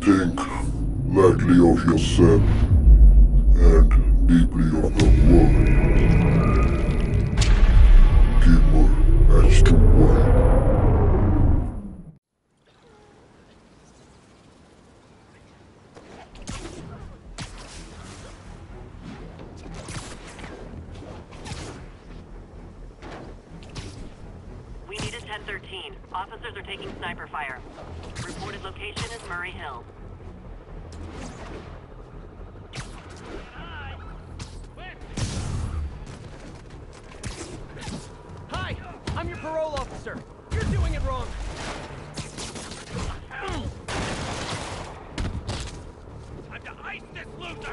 Think lightly of yourself and deeply of the world. Gamer H2Y. We need a 1013. Officers are taking sniper fire. Reported location is Murray Hill. Hi! I'm your parole officer. You're doing it wrong. Time to ice this loser!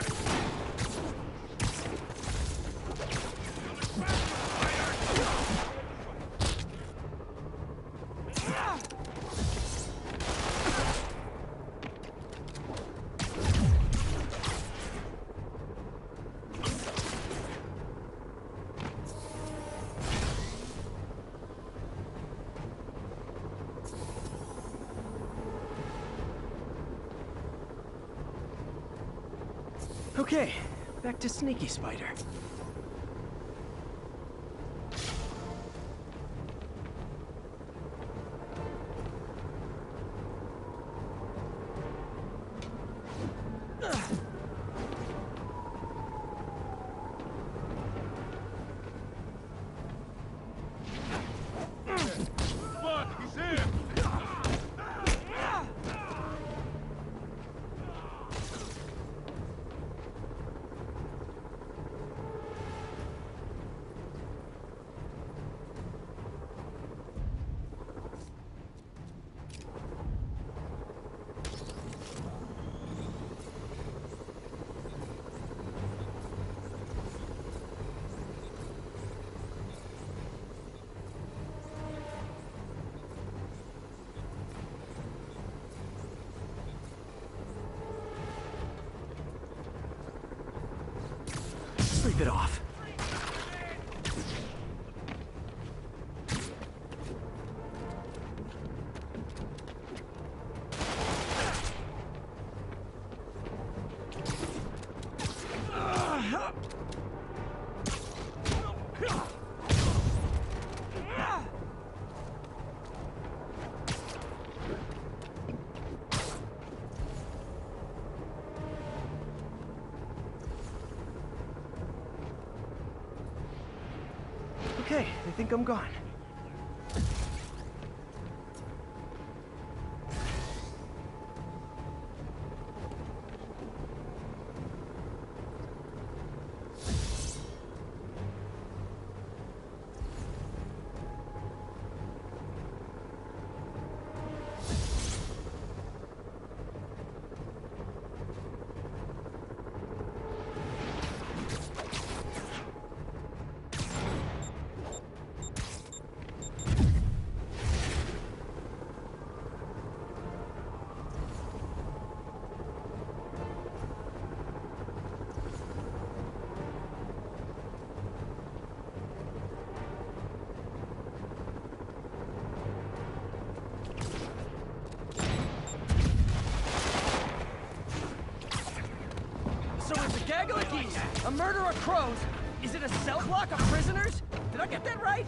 Okay, back to Sneaky Spider. Look, he's here! Sleep it off. Okay, I think I'm gone. So it's a gaggle of geese, a murder of crows. Is it a cell block of prisoners? Did I get that right?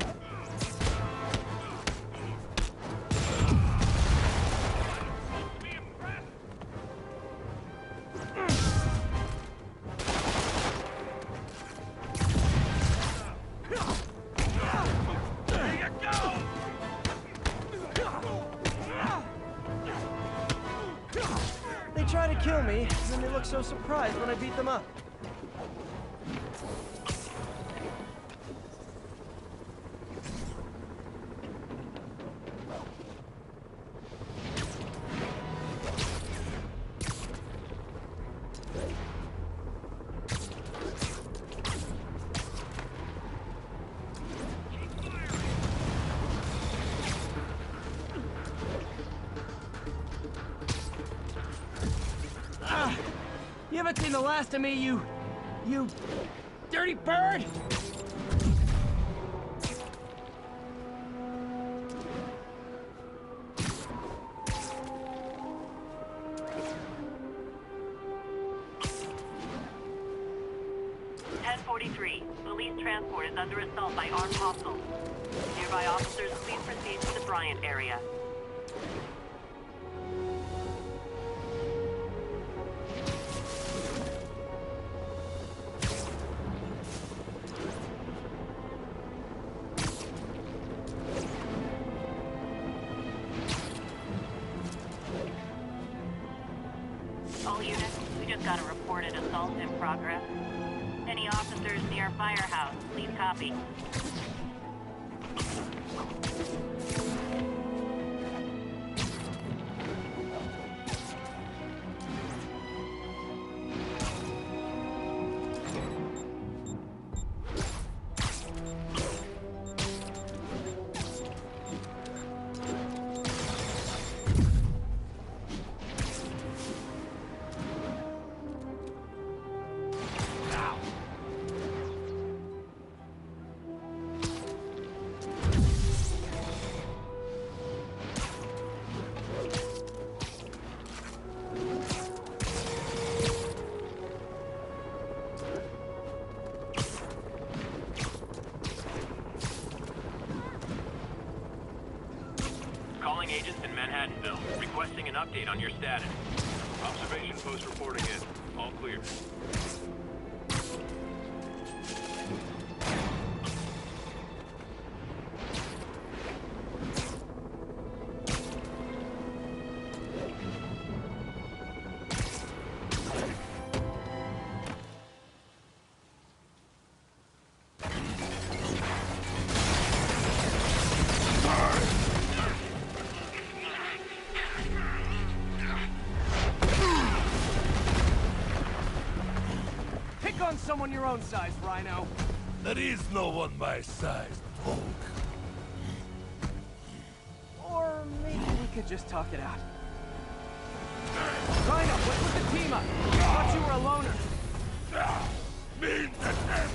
They try to kill me, and then they look so surprised when I beat them up. You haven't seen the last of me, you dirty bird! 1043. Police transport is under assault by armed hostiles. Nearby officers, please proceed to the Bryant area. All units, we just got a reported assault in progress. Any officers near Firehouse, please copy. Calling agents in Manhattanville, requesting an update on your status. Observation post reporting in. All clear. On someone your own size, Rhino. There is no one my size, Hulk. Or maybe we could just talk it out. Rhino, what's with the team up? I thought you were a loner. Mean the end.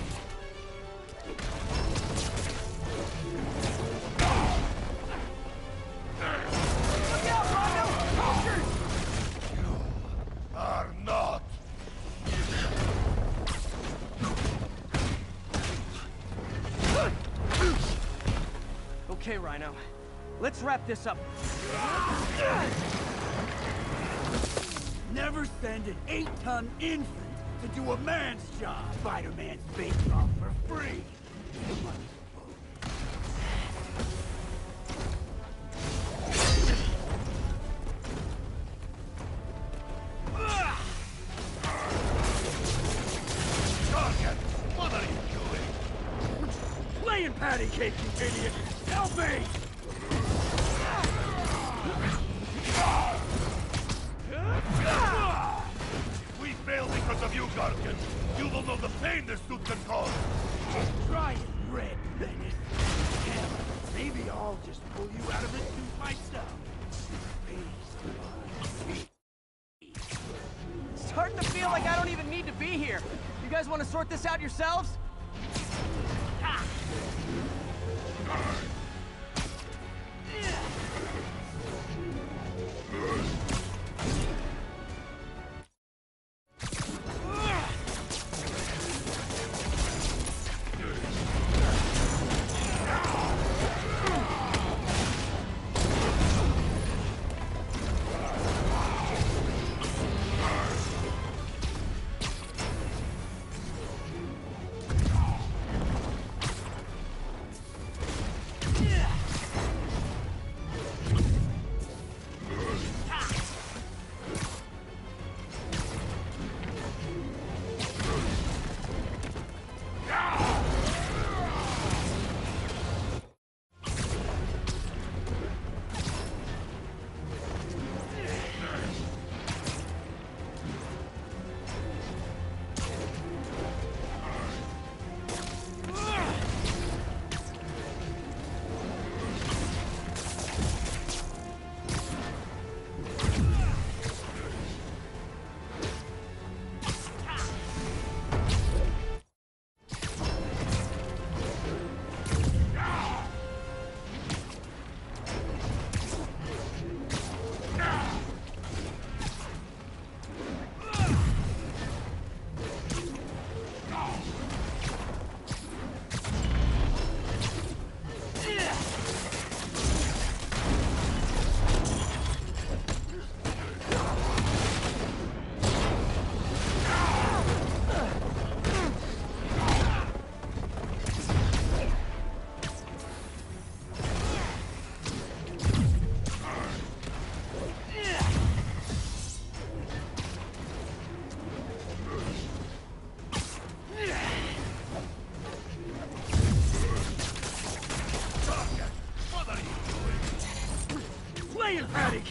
Look out, Rhino! Vultures! You are not. Okay, Rhino. Let's wrap this up. Never send an 8-ton infant to do a man's job. Spider-Man's bake off for free. Target, what are you doing? Playing patty cake, you idiot! Help me! If we fail because of you, Gargan, you will know the pain this suit can cause. Try it, Red Menace. Hell, maybe I'll just pull you out of this suit myself. It's starting to feel like I don't even need to be here. You guys want to sort this out yourselves?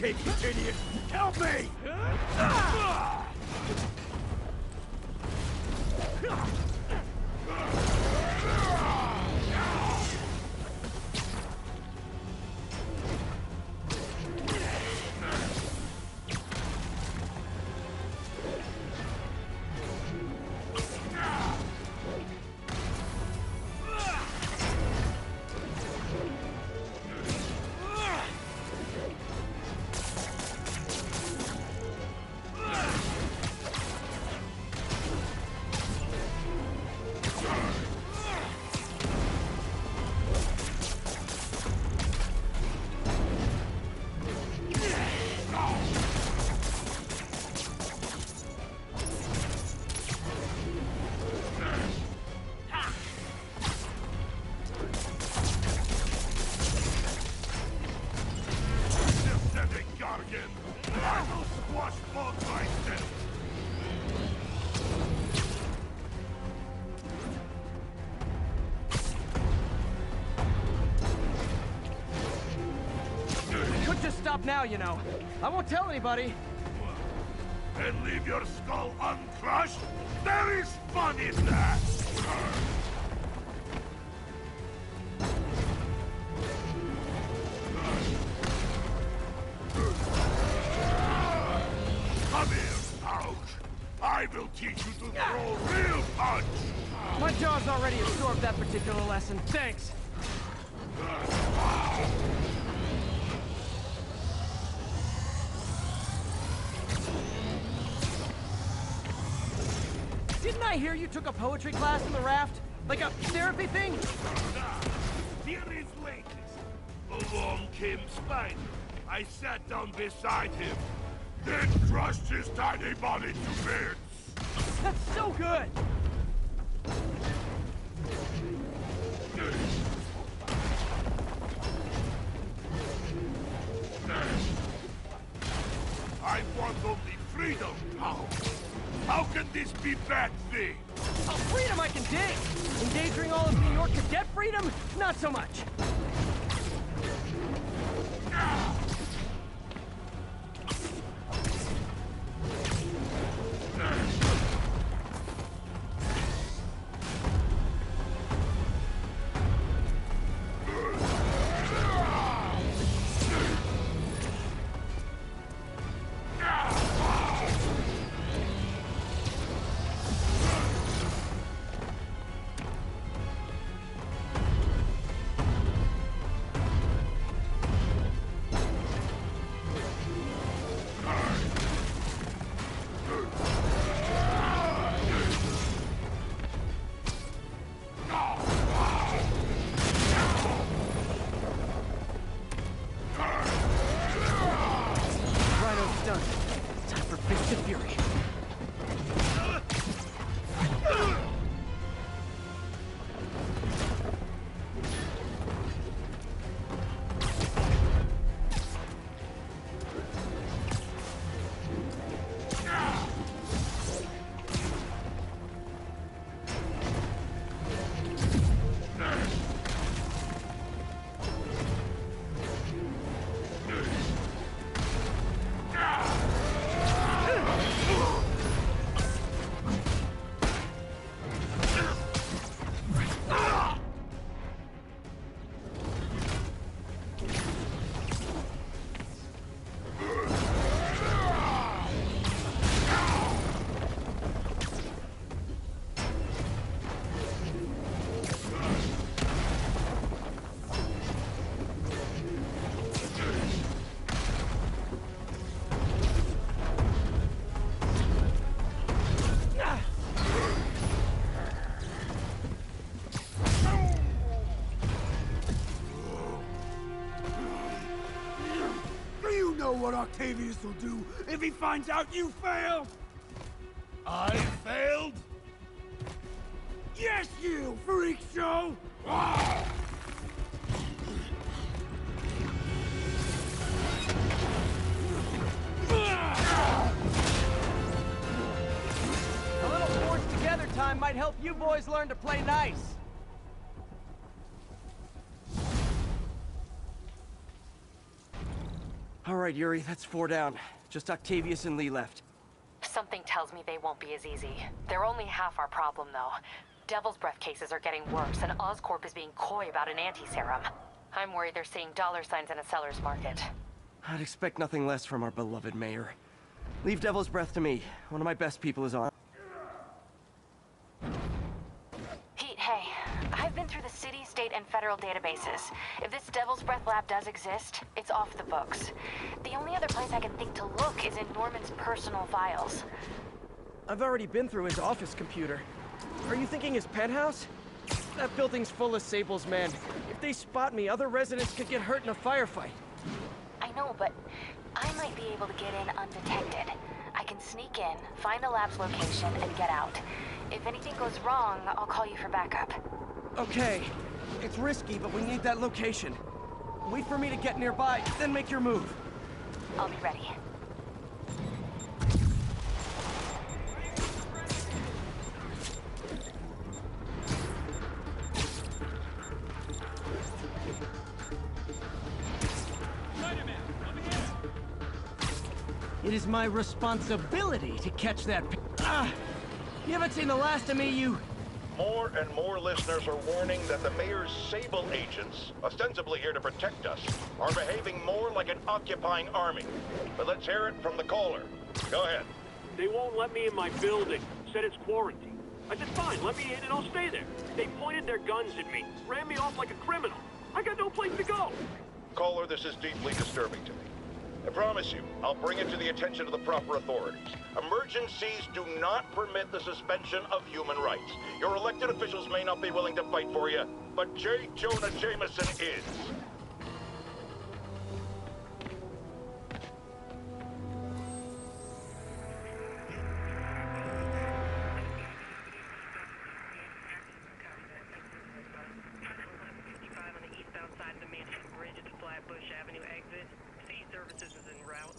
escape, you idiot! Help me! I will squash both myself! Could just stop now, you know. I won't tell anybody. And leave your skull uncrushed? There is fun in that! Come here, Ouch! I will teach you to throw real punch! My jaw's already absorbed that particular lesson. Thanks. Didn't I hear you took a poetry class in the raft? Like a therapy thing? Here is latest. Along came Spider. I sat down beside him, then crushed his tiny body to bits. That's so good! I want only freedom now. How can this be bad thing? Oh, freedom I can dig! Endangering all of New York to get freedom? Not so much. What Octavius will do if he finds out you failed? I failed? Yes, you freak show! A little forced together time might help you boys learn to play nice. All right, Yuri, that's 4 down. Just Octavius and Lee left. Something tells me they won't be as easy. They're only half our problem, though. Devil's Breath cases are getting worse, and Oscorp is being coy about an anti-serum. I'm worried they're seeing dollar signs in a seller's market. I'd expect nothing less from our beloved mayor. Leave Devil's Breath to me. One of my best people is on. Pete, hey. I've been through the city, state, and federal databases. If this Devil's Breath lab does exist, it's off the books. The only other place I can think to look is in Norman's personal files. I've already been through his office computer. Are you thinking his penthouse? That building's full of Sable's men. If they spot me, other residents could get hurt in a firefight. I know, but I might be able to get in undetected. I can sneak in, find the lab's location, and get out. If anything goes wrong, I'll call you for backup. Okay. It's risky, but we need that location. Wait for me to get nearby, then make your move. I'll be ready. It is my responsibility to catch that you haven't seen the last of me, you... More and more listeners are warning that the mayor's Sable agents, ostensibly here to protect us, are behaving more like an occupying army. But let's hear it from the caller. Go ahead. They won't let me in my building. Said it's quarantine. I said, fine, let me in and I'll stay there. They pointed their guns at me, ran me off like a criminal. I got no place to go. Caller, this is deeply disturbing to me. I promise you, I'll bring it to the attention of the proper authorities. Emergencies do not permit the suspension of human rights. Your elected officials may not be willing to fight for you, but J. Jonah Jameson is. On the eastbound side of the Mansion Bridge at the Flatbush Avenue exit. Sea services is en route.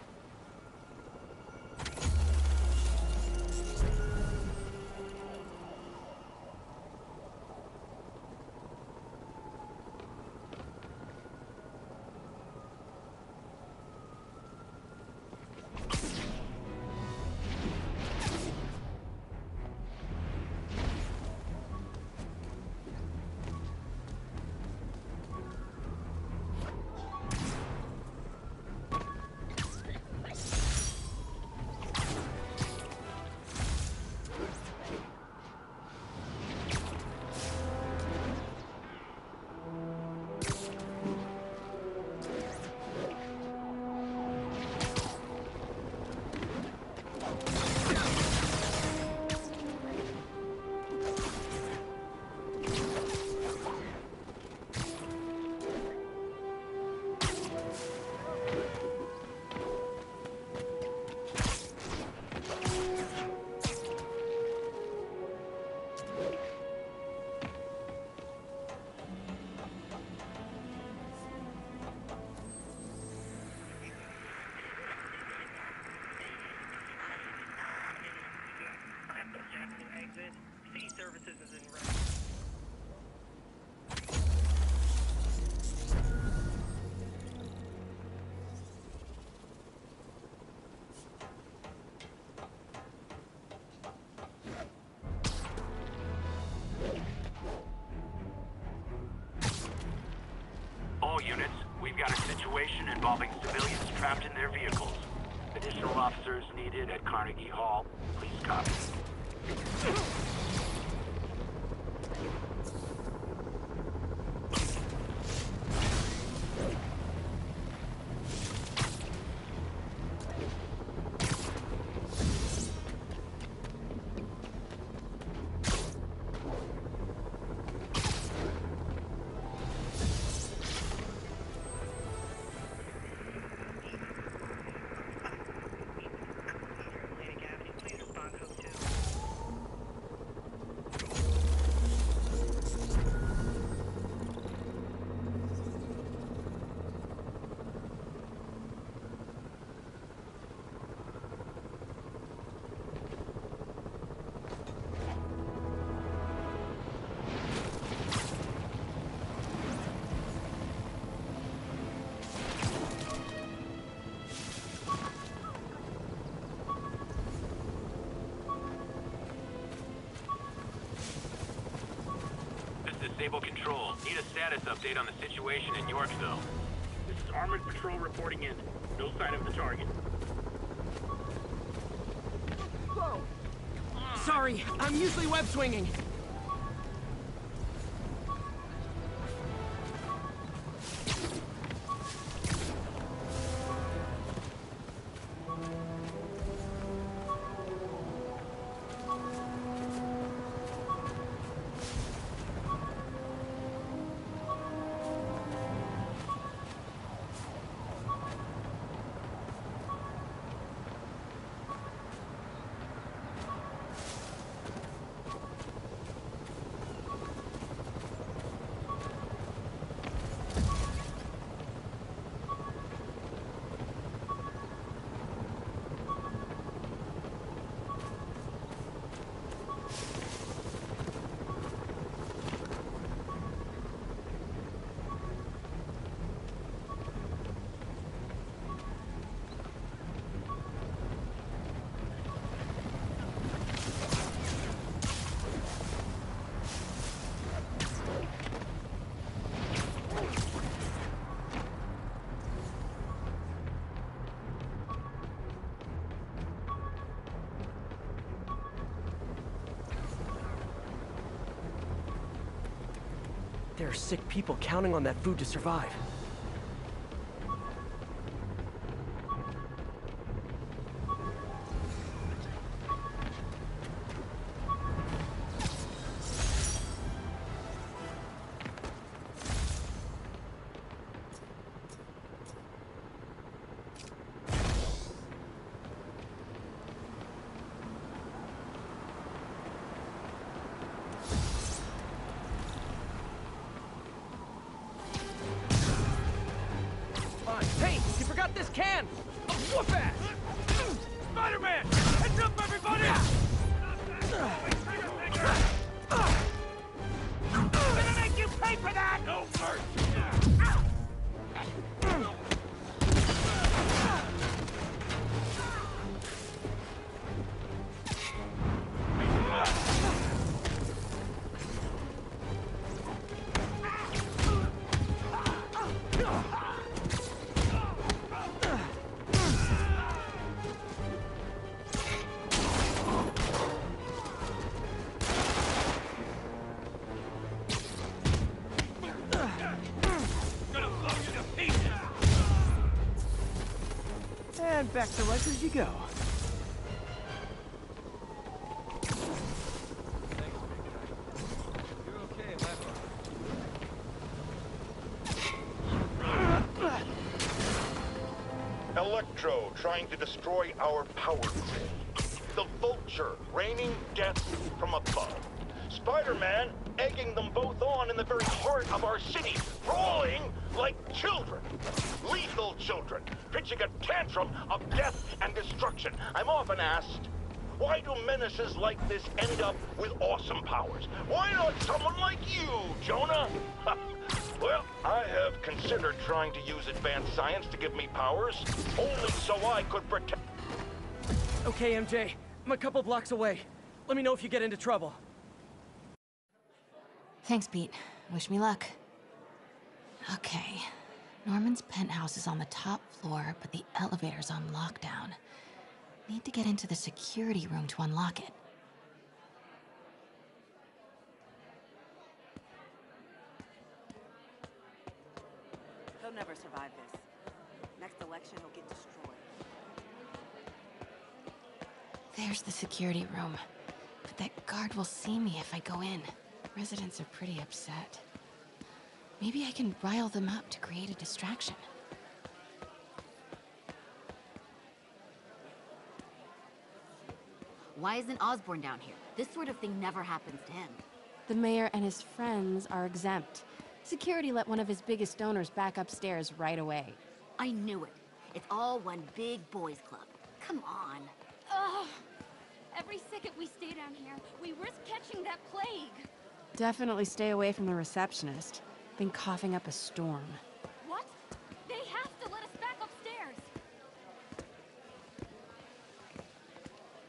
Exit. Sea services is en route. All units, we've got a situation involving civilians trapped in their vehicles. Additional officers needed at Carnegie Hall. Please copy. Atlantic Avenue, please respond code 2. Sable Control. Need a status update on the situation in Yorkville. This is Armored Patrol reporting in. No sign of the target. Sorry, I'm usually web swinging. There are sick people counting on that food to survive. Hey, you forgot this can! Whoop ass! Spider-Man! Heads up, everybody! I'm gonna make you pay for that! No mercy! And back to life as you go. Electro trying to destroy our power grid. The Vulture raining death from above. Spider-Man egging them both on in the very heart of our city, brawling like children. Lethal children, pitching a tantrum of death and destruction. I'm often asked, why do menaces like this end up with awesome powers? Why not someone like you, Jonah? Well, I have considered trying to use advanced science to give me powers, only so I could protect... Okay, MJ, I'm a couple blocks away. Let me know if you get into trouble. Thanks, Pete. Wish me luck. Okay. Norman's penthouse is on the top floor, but the elevator's on lockdown. Need to get into the security room to unlock it. He'll never survive this. Next election, he'll get destroyed. There's the security room. But that guard will see me if I go in. Residents are pretty upset. Maybe I can rile them up to create a distraction. Why isn't Osborn down here? This sort of thing never happens to him. The mayor and his friends are exempt. Security let one of his biggest donors back upstairs right away. I knew it. It's all one big boys club. Come on. Ugh. Every second we stay down here, we risk catching that plague. Definitely stay away from the receptionist. Been coughing up a storm. What? They have to let us back upstairs.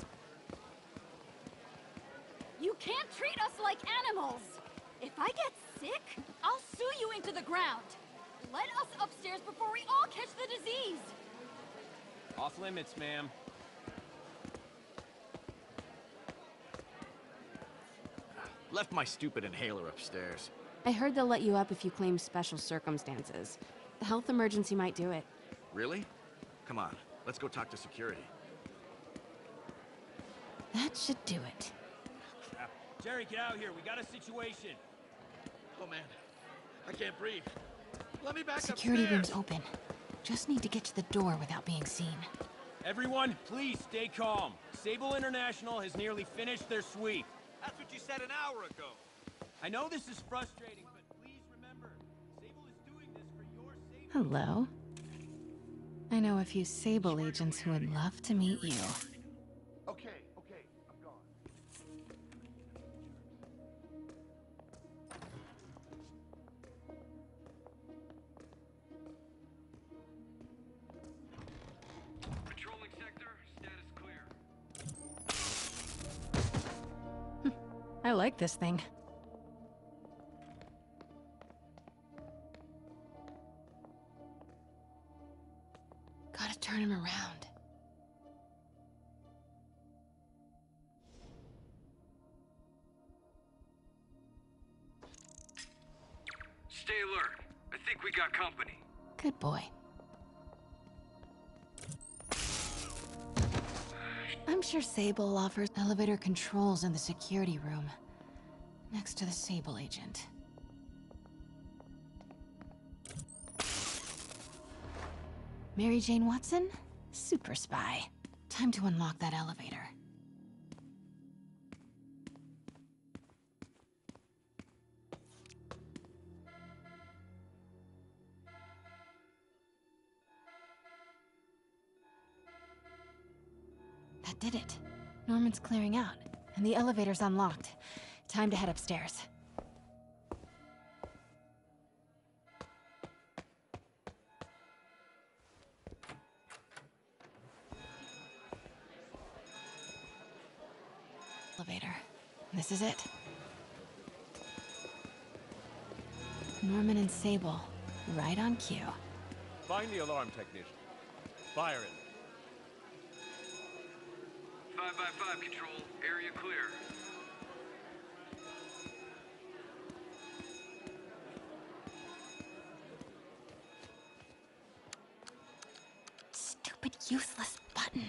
You can't treat us like animals. If I get sick? I'll sue you into the ground. Let us upstairs before we all catch the disease. Off limits, ma'am. Left my stupid inhaler upstairs. I heard they'll let you up if you claim special circumstances. The health emergency might do it. Really? Come on, let's go talk to security. That should do it. Crap. Jerry, get out here. We got a situation. Oh man, I can't breathe. Let me back Security upstairs. room's open. Just need to get to the door without being seen. Everyone, please stay calm. Sable International has nearly finished their sweep. That's what you said an hour ago. I know this is frustrating, but please remember, Sable is doing this for your safety. Hello. I know a few Sable agents who would love to meet you. Okay, I'm gone. Patrolling sector, status clear. I like this thing. Gotta turn him around. Stay alert. I think we got company. Good boy. I'm sure Sable offers elevator controls in the security room, next to the Sable agent. Mary Jane Watson? Super spy. Time to unlock that elevator. That did it. Norman's clearing out, and the elevator's unlocked. Time to head upstairs. Elevator. This is it. Norman and Sable, right on cue. Find the alarm technician. Fire it. 5x5 control. Area clear. Stupid, useless button.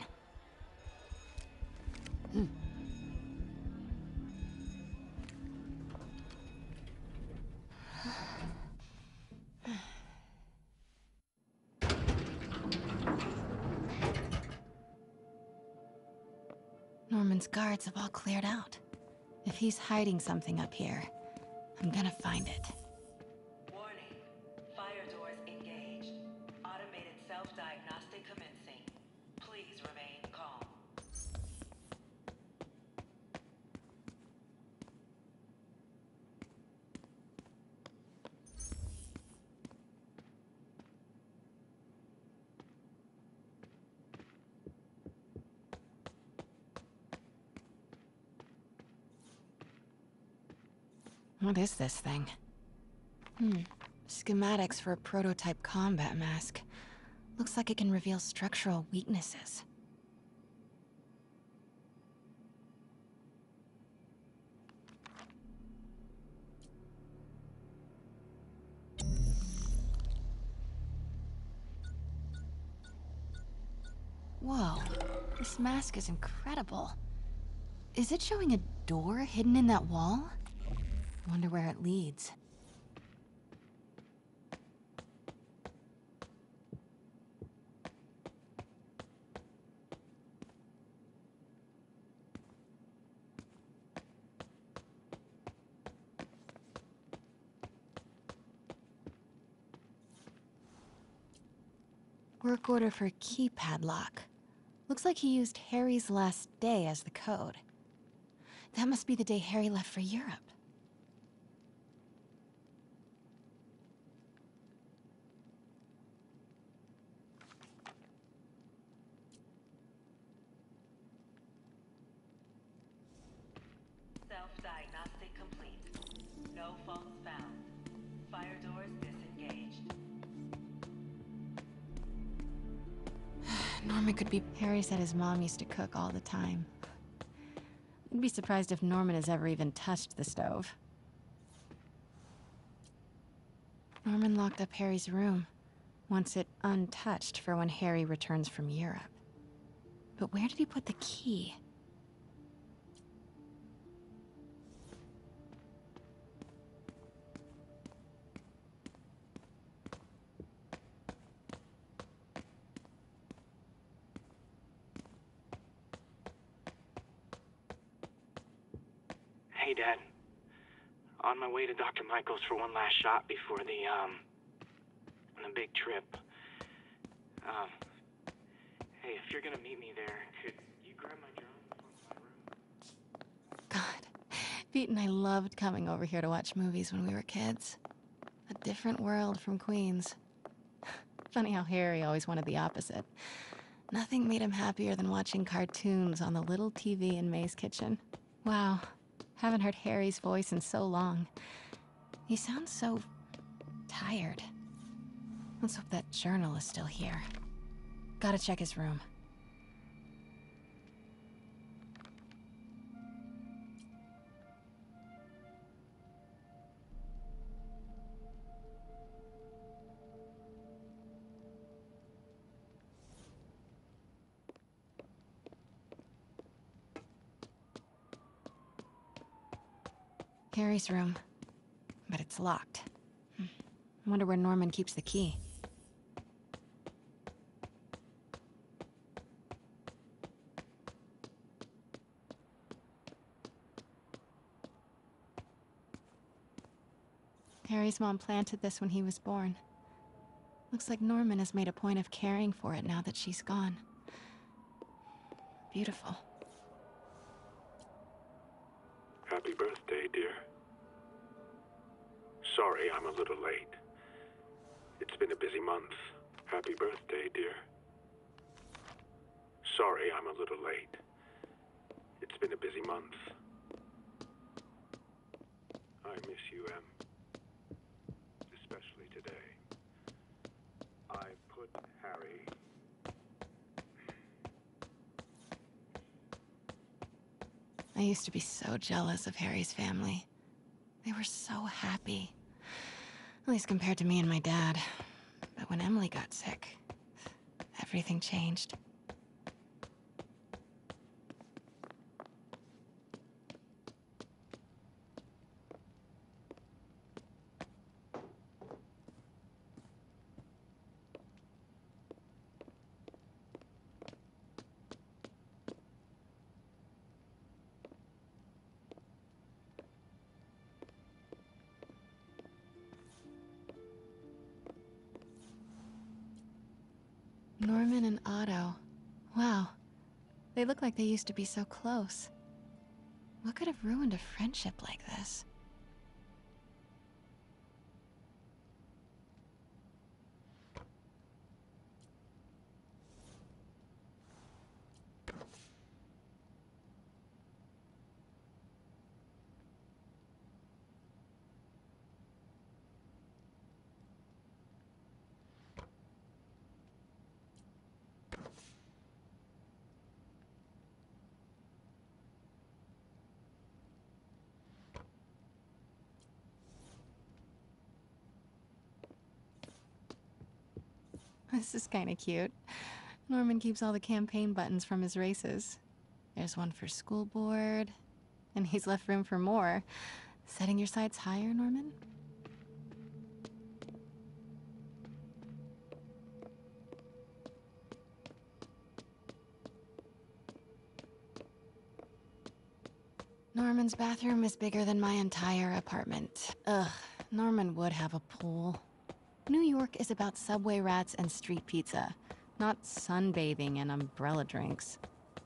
Norman's guards have all cleared out. If he's hiding something up here, I'm gonna find it. Warning. Fire doors engaged. Automated self-diagnostic commencing. Please remain calm. What is this thing? Schematics for a prototype combat mask. Looks like it can reveal structural weaknesses. Whoa, this mask is incredible. Is it showing a door hidden in that wall? Wonder where it leads. Work order for keypad lock. Looks like he used Harry's last day as the code. That must be the day Harry left for Europe. Self-diagnostic complete. No faults found. fire doors disengaged. Norman could be... Harry said his mom used to cook all the time. I'd be surprised if Norman has ever even touched the stove. Norman locked up Harry's room, wants it untouched for when Harry returns from Europe. But where did he put the key? Hey, Dad. On my way to Dr. Michael's for one last shot before the big trip. Hey, if you're gonna meet me there, could you grab my drum from my room? God, Pete and I loved coming over here to watch movies when we were kids. A different world from Queens. Funny how Harry always wanted the opposite. Nothing made him happier than watching cartoons on the little TV in May's kitchen. Wow, haven't heard Harry's voice in so long. He sounds so tired. Let's hope that journal is still here. Gotta check his room. Harry's room, but it's locked. I wonder where Norman keeps the key. Harry's mom planted this when he was born. Looks like Norman has made a point of caring for it now that she's gone. Beautiful. Happy birthday, dear. Sorry I'm a little late. It's been a busy month. Happy birthday, dear. Sorry I'm a little late. It's been a busy month. I miss you, Em. Especially today. I put Harry... I used to be so jealous of Harry's family. They were so happy. At least compared to me and my dad. But when Emily got sick, everything changed. Norman and Otto. Wow. They look like they used to be so close. What could have ruined a friendship like this? This is kinda cute. Norman keeps all the campaign buttons from his races. There's one for school board, and he's left room for more. Setting your sights higher, Norman? Norman's bathroom is bigger than my entire apartment. Ugh, Norman would have a pool. New York is about subway rats and street pizza, not sunbathing and umbrella drinks.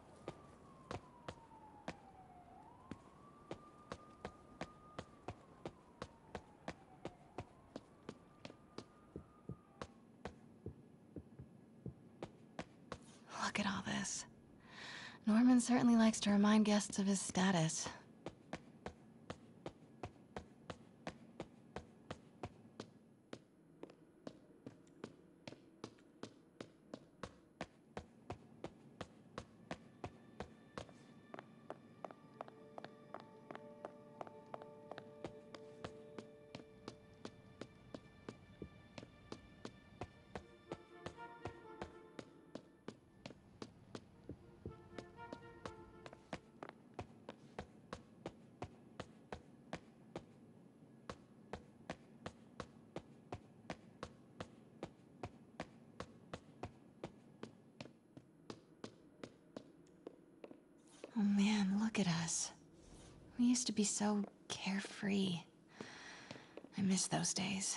Look at all this. Norman certainly likes to remind guests of his status. Oh man, look at us. We used to be so carefree. I miss those days.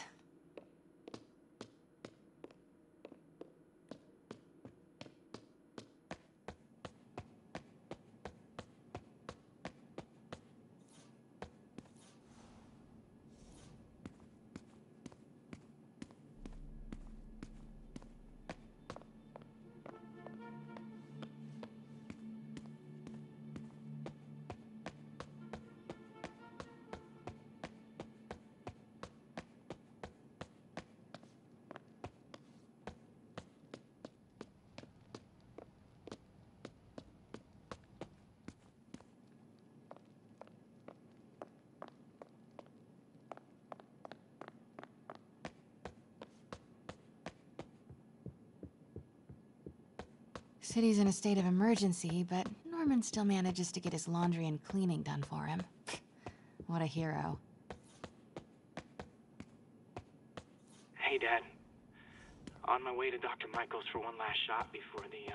City's in a state of emergency, but Norman still manages to get his laundry and cleaning done for him. What a hero. Hey, Dad. On my way to Dr. Michaels for one last shot before the,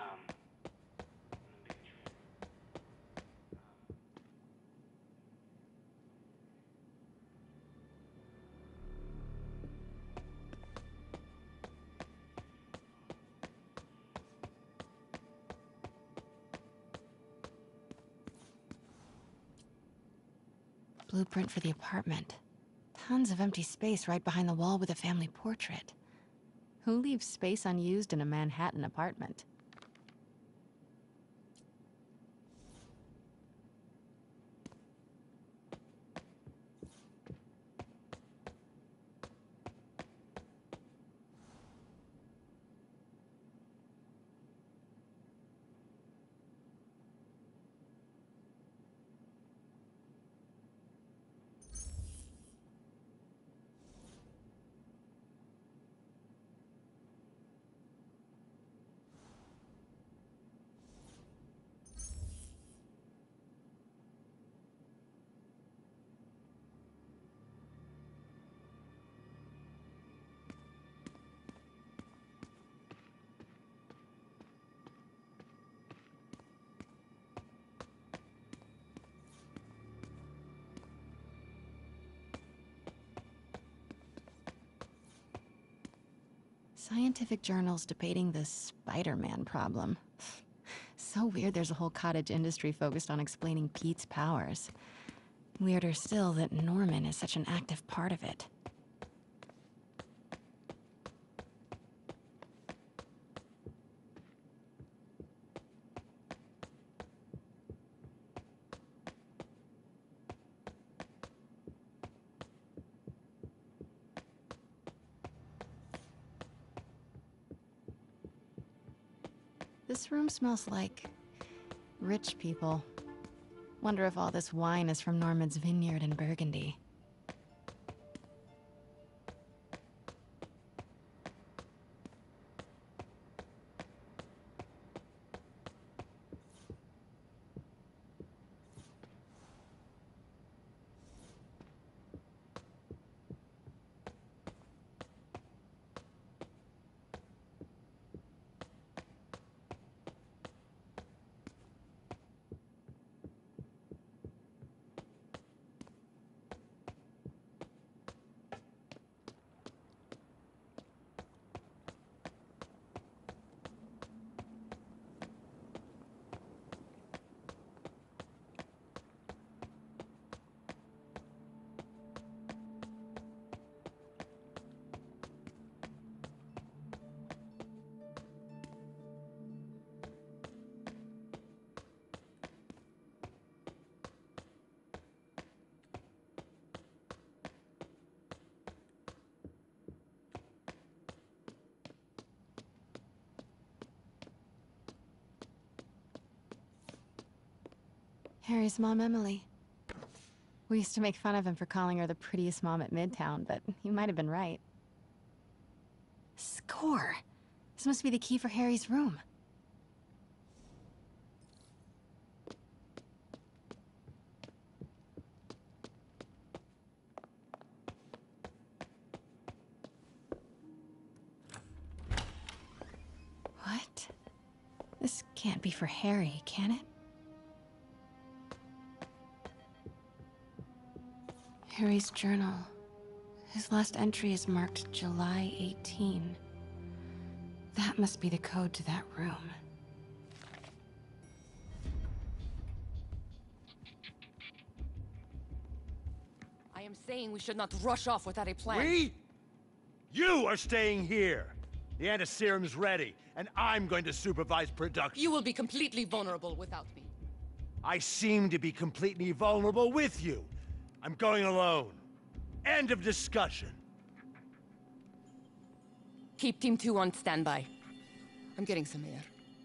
Blueprint for the apartment. Tons of empty space right behind the wall with a family portrait. Who leaves space unused in a Manhattan apartment? Scientific journals debating the Spider-Man problem. So weird there's a whole cottage industry focused on explaining Pete's powers. Weirder still that Norman is such an active part of it. This room smells like rich people. Wonder if all this wine is from Norman's vineyard in Burgundy. Harry's mom, Emily. We used to make fun of him for calling her the prettiest mom at Midtown, but he might have been right. Score! This must be the key for Harry's room. What? This can't be for Harry, can it? Harry's journal. His last entry is marked July 18. That must be the code to that room. I am saying we should not rush off without a plan. We? You are staying here. The antiserum's ready, and I'm going to supervise production. You will be completely vulnerable without me. I seem to be completely vulnerable with you. I'm going alone. End of discussion. Keep Team 2 on standby. I'm getting some air.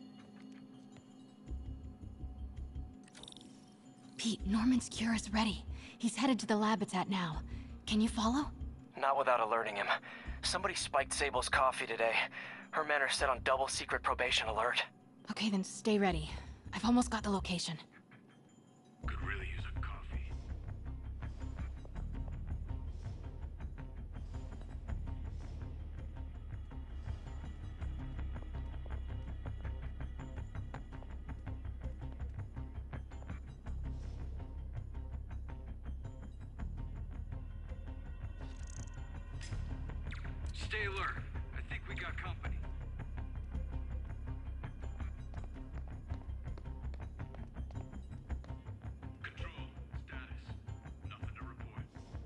Pete, Norman's cure is ready. He's headed to the lab it's at now. Can you follow? Not without alerting him. Somebody spiked Sable's coffee today. Her men are set on double secret probation alert. Okay, then stay ready. I've almost got the location. Could really use a coffee. Stay alert. I think we got company. Control. Status. Nothing to report.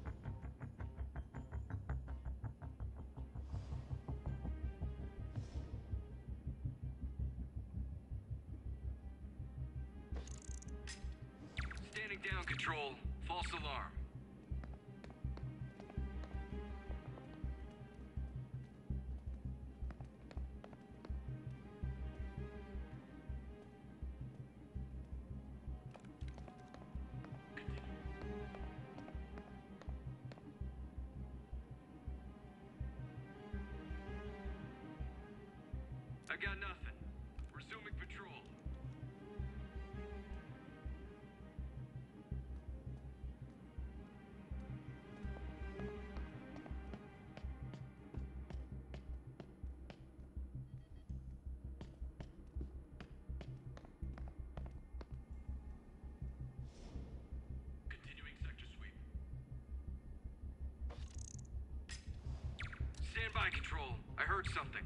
Standing down, Control. False alarm. I got nothing. Resuming patrol. Continuing sector sweep. Stand by, Control. I heard something.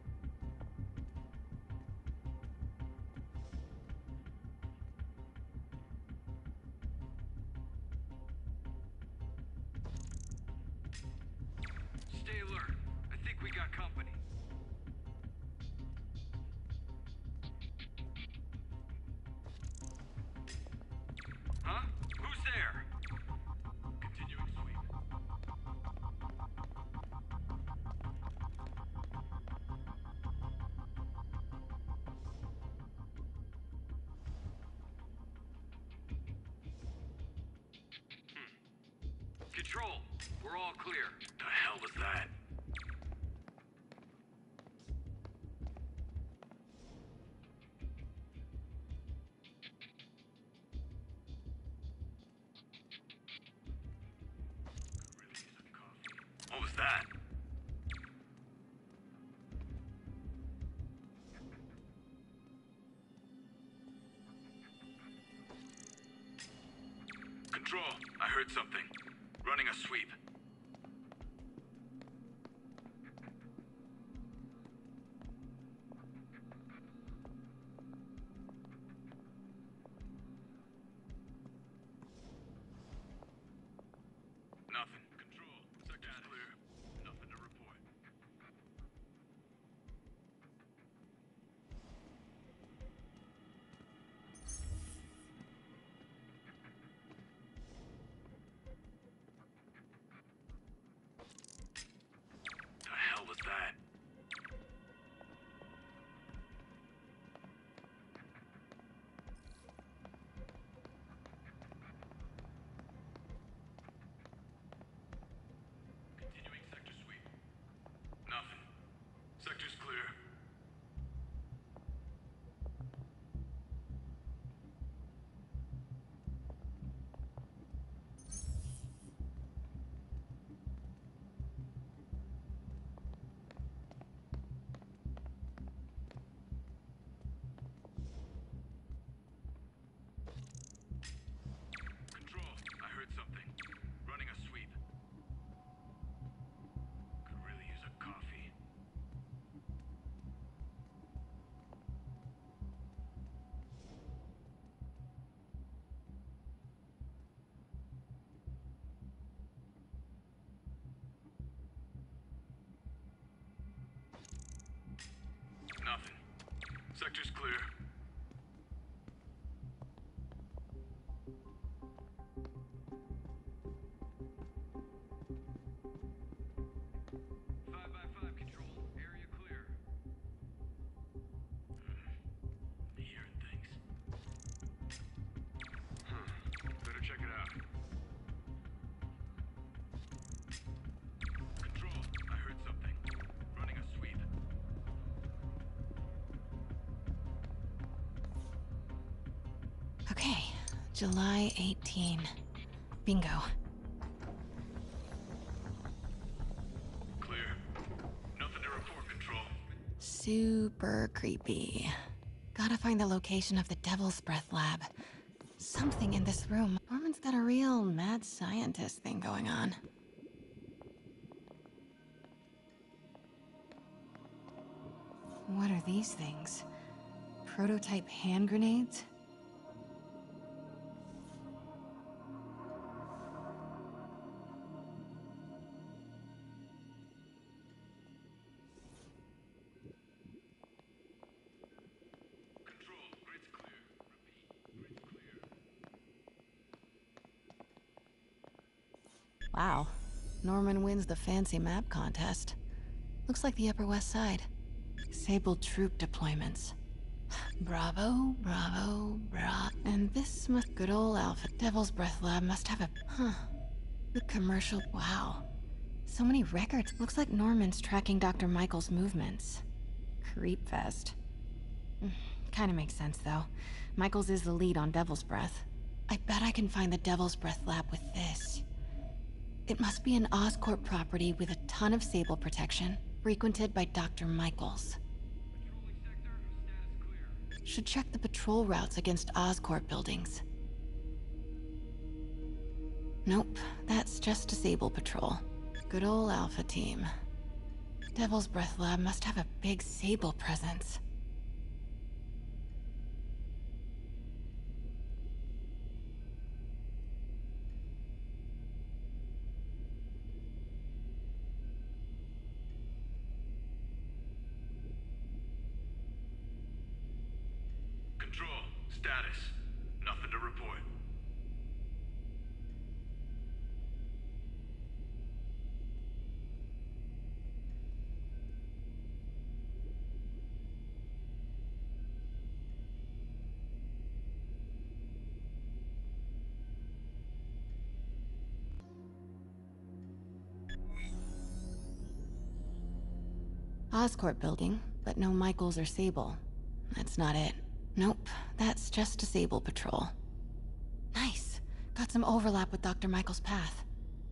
Stay alert. I think we got company. Huh? Who's there? Continuing sweep. Control, we're all clear. The hell was that? What was that? Control, I heard something. Running a sweep. Nothing. Control. Sector's clear. Nothing to report. July 18. Bingo. Clear. Nothing to report, Control. Super creepy. Gotta find the location of the Devil's Breath lab. Something in this room. Norman's got a real mad scientist thing going on. What are these things? Prototype hand grenades? Wow. Norman wins the fancy map contest. Looks like the Upper West Side. Sable troop deployments. Bravo, bravo, bravo. And this must... Good old Alpha. Devil's Breath Lab must have a... Huh. The commercial... Wow. So many records. Looks like Norman's tracking Dr. Michael's movements. Creepfest. Kinda makes sense, though. Michaels is the lead on Devil's Breath. I bet I can find the Devil's Breath Lab with this. It must be an Oscorp property with a ton of Sable protection, frequented by Dr. Michaels. Should check the patrol routes against Oscorp buildings. Nope, that's just a Sable patrol. Good old Alpha team. Devil's Breath Lab must have a big Sable presence. Control. Status. Nothing to report. Oscorp building, but no Michaels or Sable. That's not it. Nope, that's just a Sable patrol. Nice. Got some overlap with Dr. Michael's path.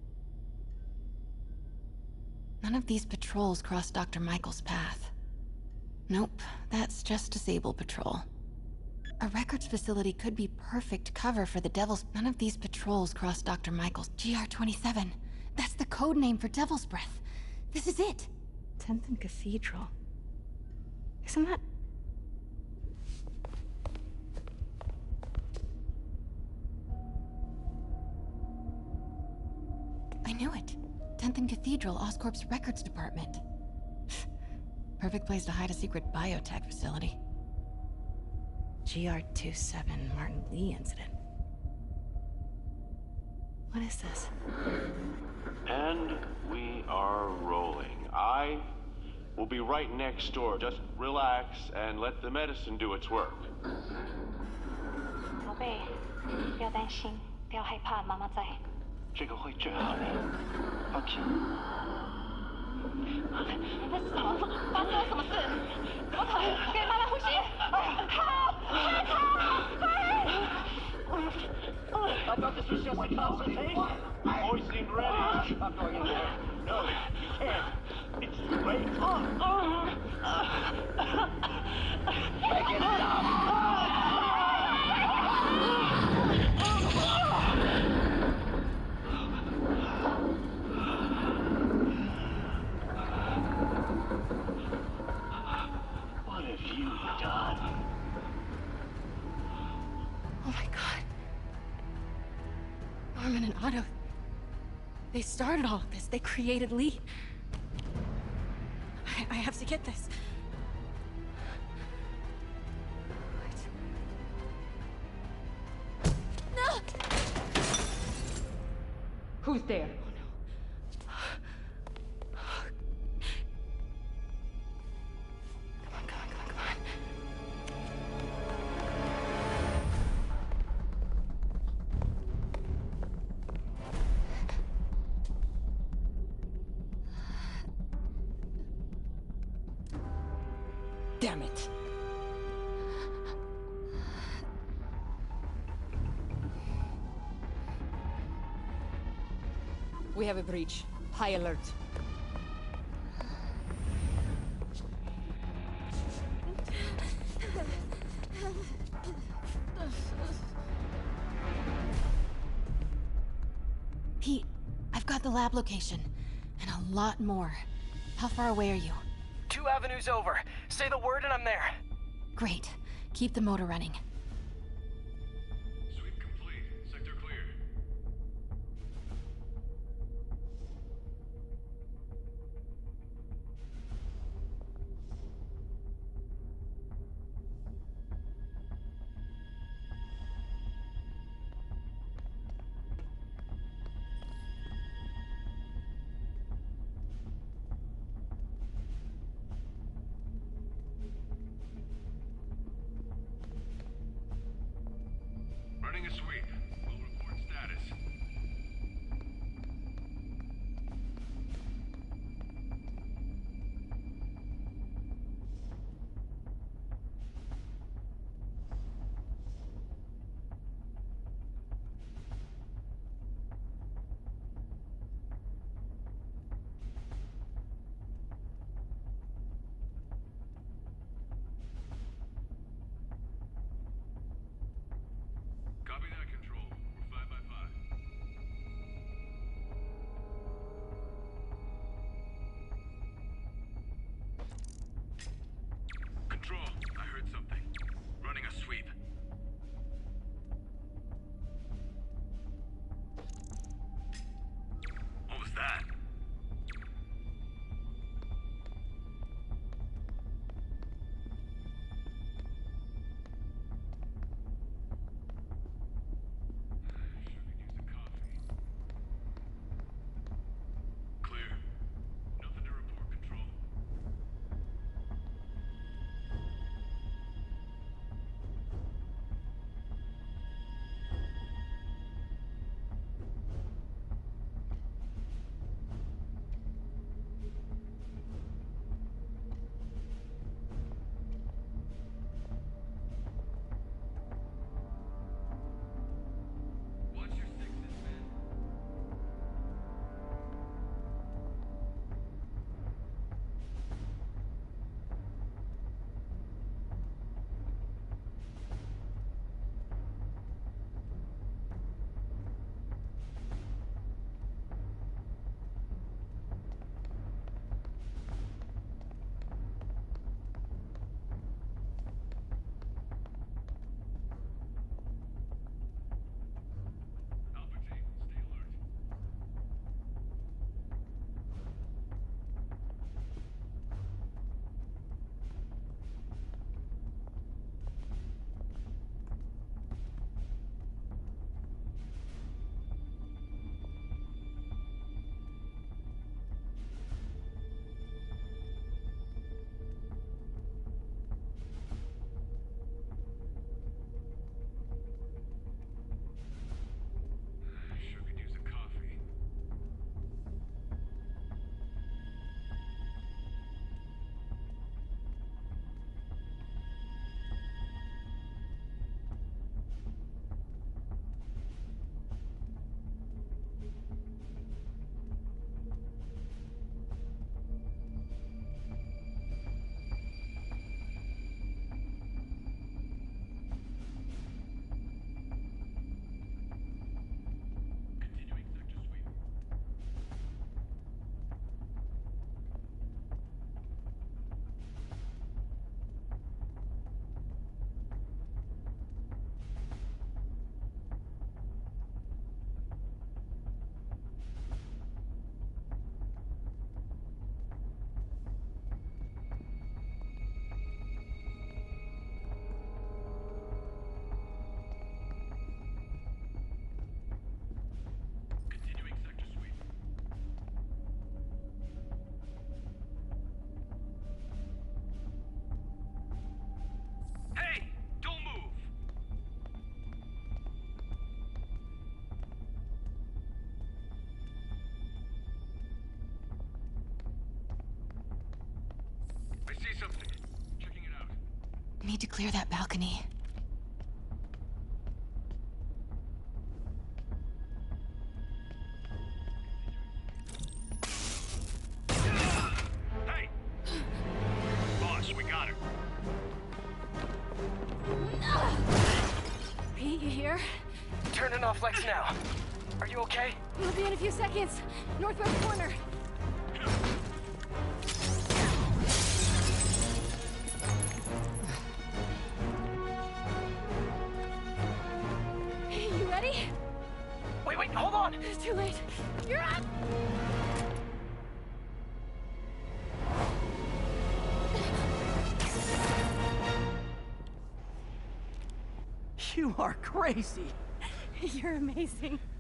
None of these patrols cross Dr. Michael's path. Nope, that's just a Sable patrol. A records facility could be perfect cover for the Devil's... None of these patrols cross Dr. Michael's... GR-27. That's the code name for Devil's Breath. This is it. 10th and Cathedral. Isn't that... I knew it. 10th and Cathedral, Oscorp's records department. Perfect place to hide a secret biotech facility. GR-27 Martin Lee incident. What is this? And we are rolling. I will be right next door. Just relax and let the medicine do its work. 宝贝，不要担心，不要害怕，妈妈在。 这个会治好的，放心。 你在什么？发生了什么事？怎么可能？给妈妈呼吸！ I thought this was just a consultation. Boys seemed ready. I'm going in there. No, you can't. It's too late. Make it stop. What have you done? Oh my god. Norman and Otto. They started all of this. They created Lee. I have to get this. What? No! Who's there? Damn it. We have a breach. High alert. Pete, I've got the lab location. And a lot more. How far away are you? 2 avenues over. Say the word and I'm there. Great. Keep the motor running. Sweep complete. Sector clear. Running a sweep. We'll report status. Copy that, Control. We're 5 by 5. Control, I heard something. Running a sweep. What was that? Clear. Nothing to report, Control. Watch your sixes, man. Palpatine, stay alert. Sure could use a coffee. Continuing sector sweep. Continuing sector sweep. Hey! Don't move! I see something. Checking it out. Need to clear that balcony. Continuing here. Turning off Lex now. Are you okay? We'll be in a few seconds. Northwest corner. You ready? Wait, hold on! It's too late. You're up! You are crazy. You're amazing.